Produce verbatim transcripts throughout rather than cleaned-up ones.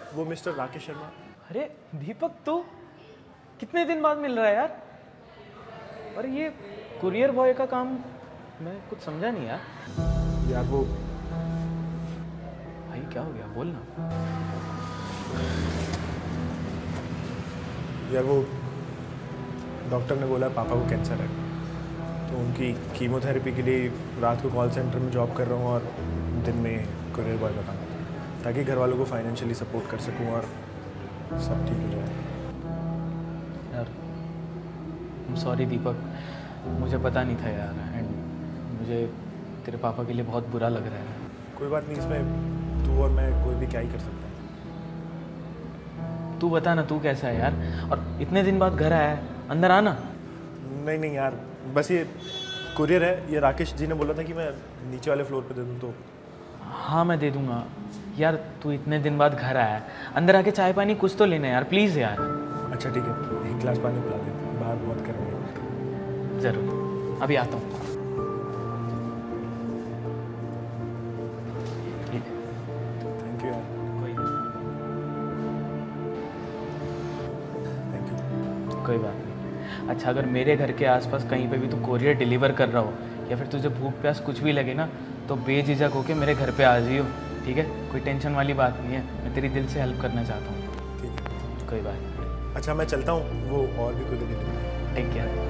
वो मिस्टर राकेश शर्मा। अरे दीपक, तू कितने दिन बाद मिल रहा है यार। और ये कुरियर बॉय का काम मैं कुछ समझा नहीं यार। यार वो भाई क्या हो गया, बोल ना। यार वो डॉक्टर ने बोला पापा को कैंसर है, तो उनकी कीमोथेरेपी के लिए रात को कॉल सेंटर में जॉब कर रहा हूँ और दिन में कुरियर बॉय का काम, ताकि घर वालों को फाइनेंशियली सपोर्ट कर सकूँ और सब ठीक हो जाए। यार सॉरी दीपक, मुझे पता नहीं था यार, एंड मुझे तेरे पापा के लिए बहुत बुरा लग रहा है। कोई बात नहीं, इसमें तू और मैं कोई भी क्या ही कर सकता है। तू बता ना, तू कैसा है यार, और इतने दिन बाद घर आया है, अंदर आना। नहीं नहीं यार, बस ये कुरियर है, ये राकेश जी ने बोला था कि मैं नीचे वाले फ्लोर पे दे दूँ तो। हाँ मैं दे दूँगा यार, तू इतने दिन बाद घर आया है, अंदर आके चाय पानी कुछ तो लेना यार, प्लीज़ यार। अच्छा ठीक है, एक गिलास पानी पिला दे, बाहर बहुत गर्मी है। ज़रूर, अभी आता हूँ। थैंक यू यार। कोई थैंक यू। कोई बात नहीं। अच्छा, अगर मेरे घर के आसपास कहीं पे भी तू कोरियर डिलीवर कर रहा हो या फिर तुझे भूख प्यास कुछ भी लगे ना, तो बेझिझक होके मेरे घर पे आ जाइयो, ठीक है? कोई टेंशन वाली बात नहीं है, मैं तेरी दिल से हेल्प करना चाहता हूँ। ठीक है, कोई बात नहीं। अच्छा मैं चलता हूँ, वो और भी कुछ डिलीवरी। Take care.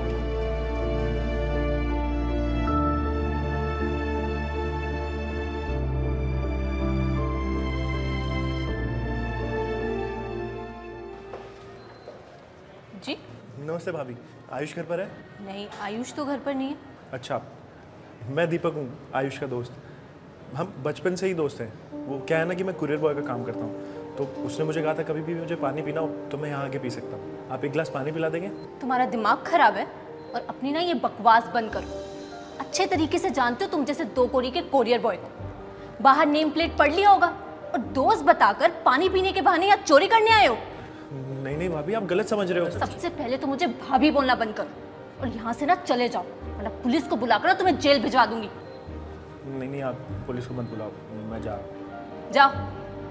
जी नमस्ते भाभी, आयुष घर पर है? नहीं, आयुष तो घर पर नहीं है। अच्छा, मैं दीपक हूँ, आयुष का दोस्त। हम बचपन से ही दोस्त हैं। वो क्या है ना कि मैं कुरियर बॉय का काम करता हूँ, तो उसने मुझे कहा था कभी भी मुझे पानी पीना हो तो मैं यहाँ आके पी सकता हूँ। आप एक गिलास पानी पिला देंगे? तुम्हारा दिमाग खराब है, और अपनी ना ये बकवास बंद करो। अच्छे तरीके से जानते हो तुम जैसे दो कोरी के कोरियर बॉय को। बाहर नेम प्लेट पढ़ लिया होगा और दोस्त बताकर पानी पीने के बहाने यहाँ चोरी करने आए हो। नहीं नहीं भाभी, आप गलत समझ रहे हो। सबसे पहले तो मुझे भाभी बोलना बंद करो और यहाँ से ना चले जाओ, वरना पुलिस को बुलाकर ना तुम्हें जेल भिजवा दूंगी। नहीं नहीं, आप पुलिस को मत बुलाओ, मैं जा रहा हूँ। जाओ।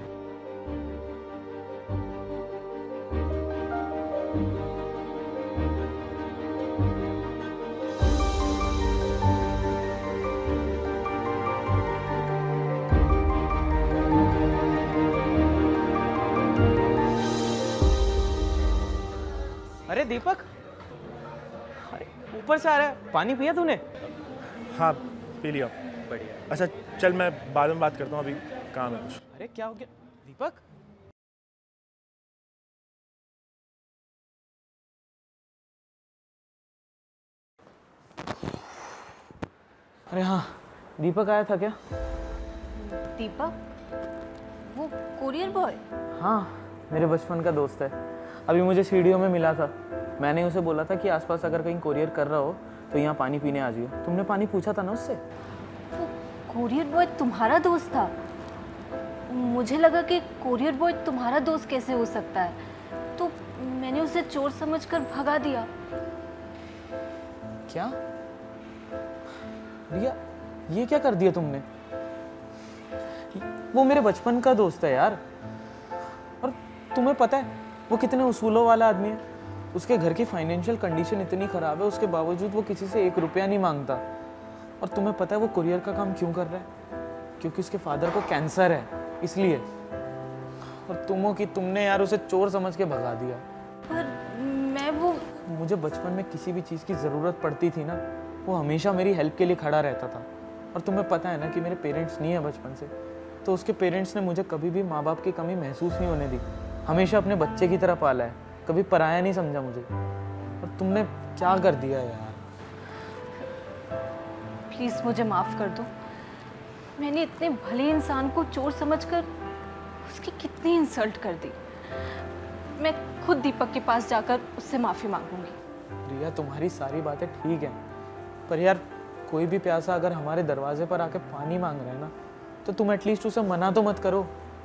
अरे दीपक, अरे ऊपर से आ रहा है, पानी पिया तूने? हाँ पी लिया। बढ़िया। अच्छा चल, मैं बाद में बात करता हूँ, अभी काम है कुछ। अरे क्या हो गया दीपक? अरे हाँ, दीपक आया था क्या? दीपक? वो कोरियर बॉय? हाँ, मेरे बचपन का दोस्त है। अभी मुझे सीढ़ियों में मिला था, मैंने उसे बोला था कि आसपास अगर कहीं कोरियर कर रहा हो तो यहाँ पानी पीने आ जाइयो। तुमने पानी पूछा था ना उससे? वो कोरियर बॉय तुम्हारा दोस्त था? मुझे लगा कि कोरियर बॉय तुम्हारा दोस्त कैसे हो सकता है, तो मैंने उसे चोर समझकर भगा दिया। क्या रिया, ये क्या कर दिया तुमने? वो मेरे बचपन का दोस्त है यार, और तुम्हें पता है वो कितने उसूलों वाला आदमी है। उसके घर की फाइनेंशियल कंडीशन इतनी खराब है, उसके बावजूद वो किसी से एक रुपया नहीं मांगता। और तुम्हें पता है वो कुरियर का काम क्यों कर रहा है? क्योंकि उसके फादर को कैंसर है, इसलिए। और तुम हो कि तुमने यार उसे चोर समझ के भगा दिया। पर मैं वो मुझे बचपन में किसी भी चीज़ की ज़रूरत पड़ती थी ना, वो हमेशा मेरी हेल्प के लिए खड़ा रहता था। और तुम्हें पता है ना कि मेरे पेरेंट्स नहीं है बचपन से, तो उसके पेरेंट्स ने मुझे कभी भी माँ बाप की कमी महसूस नहीं होने दी। हमेशा अपने बच्चे की तरह पाला है, कभी पराया नहीं समझा मुझे। और तुमने क्या कर दिया यार? प्लीज़ मुझे माफ़ कर दो। मैंने इतने भले इंसान को चोर समझकर उसकी कितनी इंसल्ट कर दी। मैं खुद दीपक के पास जाकर उससे माफ़ी मांगूंगी। रिया, तुम्हारी सारी बातें ठीक हैं, पर यार कोई भी प्यासा अगर हमारे दरवाजे पर आके पानी मांग रहा है ना, तो तुम एटलीस्ट उसे मना तो मत करो।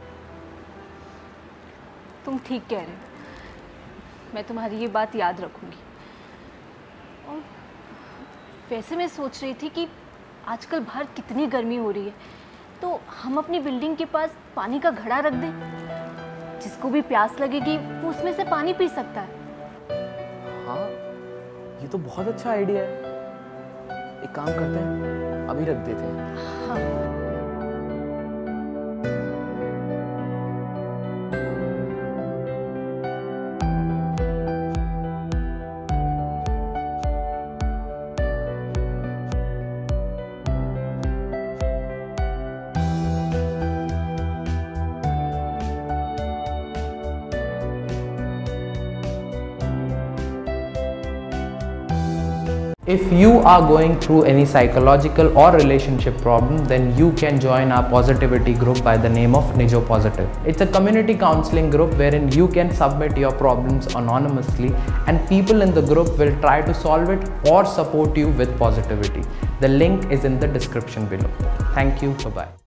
तुम ठीक कह रहे हो, मैं तुम्हारी ये बात याद रखूंगी। और वैसे मैं सोच रही थी कि आजकल बाहर कितनी गर्मी हो रही है, तो हम अपनी बिल्डिंग के पास पानी का घड़ा रख दें, जिसको भी प्यास लगेगी वो उसमें से पानी पी सकता है। हाँ, ये तो बहुत अच्छा आइडिया है। एक काम करते हैं, अभी रख देते हैं। हाँ। If you are going through any psychological or relationship problem, then you can join our positivity group by the name of Nijo Positive. It's a community counseling group wherein you can submit your problems anonymously and people in the group will try to solve it or support you with positivity. The link is in the description below. Thank you. Bye-bye.